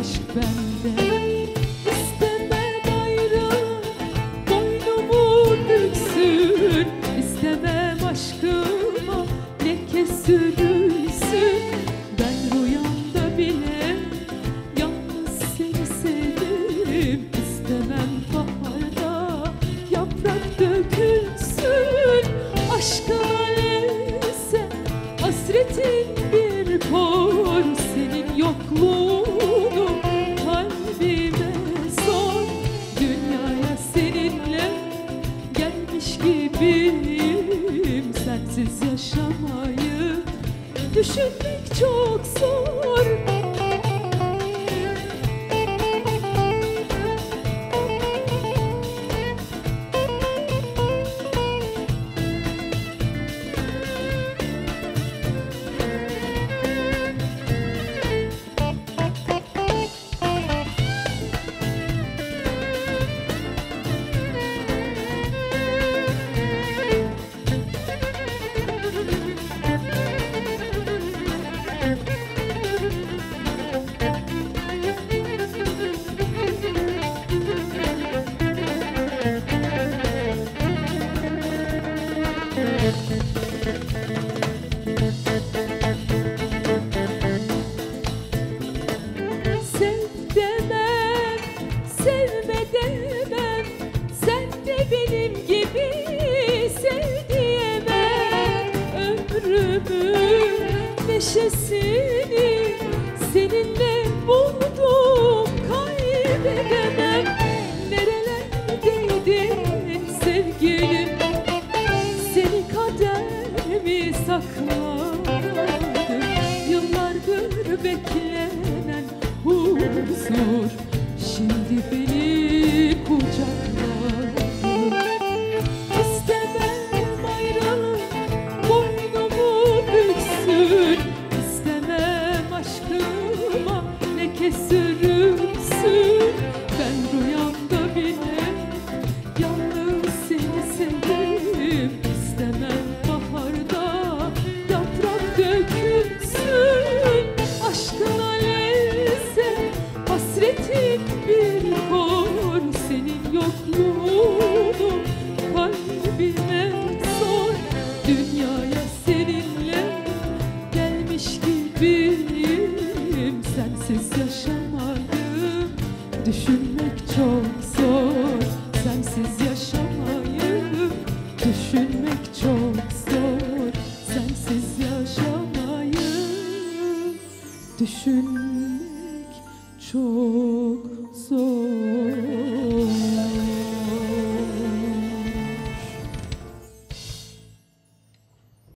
aşk bende. İstemem ayrılık boynumu büksün, İstemem aşkıma leke sürülsün. Ben rüyamda bile yalnız seni sevdim. İstemem baharda yaprak dökülsün. Aşkına neyse hasretin bir kor, senin yokluğunu kalbime sor. Dünyaya seninle gelmiş gibiyim, sensiz yaşamayı düşünmek çok zor. Sev demem, sevme demem, sen de benim gibi sev diyemem. Ömrümün neşesini seninle buldum, kaybedemem. Nerelerdeydin sevgilim, seni kader mi sakladı? Yıllardır beklenen huzur şimdi beni kucakladı. İstemem ayrılık boynumu büksün, İstemem aşkıma leke sürülsün. Ben rüyamda bile yalnız seni sevdim. İstemem baharda yaprak dökülsün. Aşkına lezzet hasretin bir kor, senin yokluğunu kalbime sor. Dünyaya seninle gelmiş gibiyim, sensiz yaşamayı düşünmek çok zor. Sensiz yaşamayı düşünmek çok zor. Sensiz yaşamayı düşünmek çok zor.